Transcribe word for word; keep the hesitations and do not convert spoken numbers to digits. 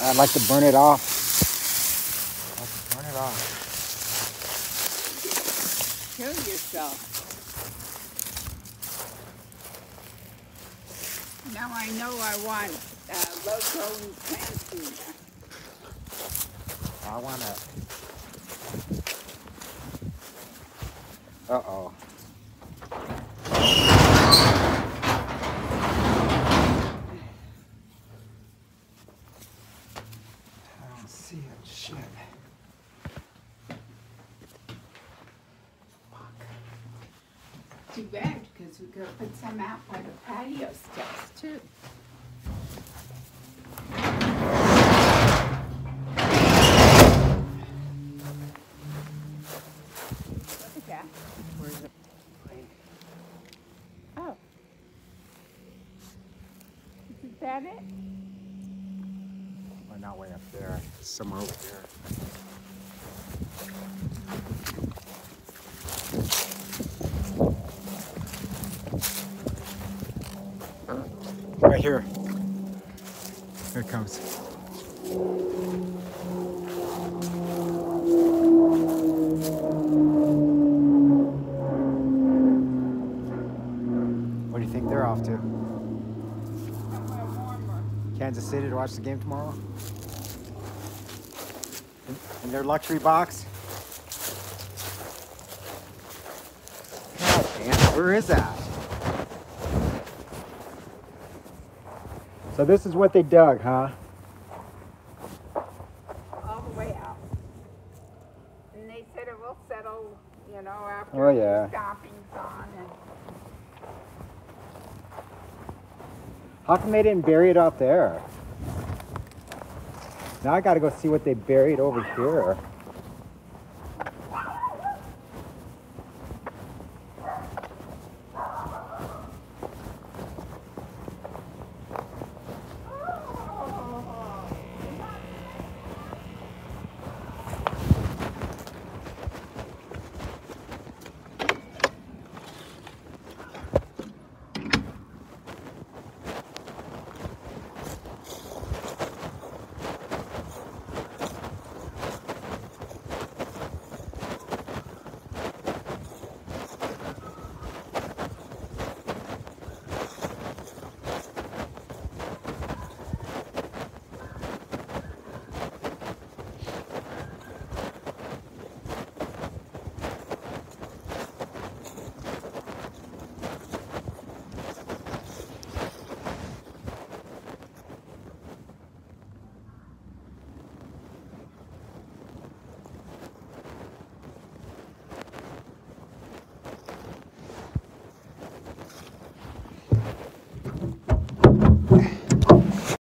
I'd like to burn it off. I'd like to burn it off. Kill yourself. Now I know I want uh, low-growing plants in there. I want to... Uh-oh. I don't see it. Shit. Too bad, because we could put some out by the patio steps, too. Look at that. Where's the plane? Oh. Isn't that it? Well, not way up there. Somewhere over here. Right here. Here it comes. What do you think they're off to? Somewhere warmer. Kansas City to watch the game tomorrow? In, in their luxury box? God damn, where is that? So this is what they dug, huh? All the way out. And they said it will settle, you know, after Oh, yeah. the stopping's on. And How come they didn't bury it out there? Now I gotta go see what they buried over here.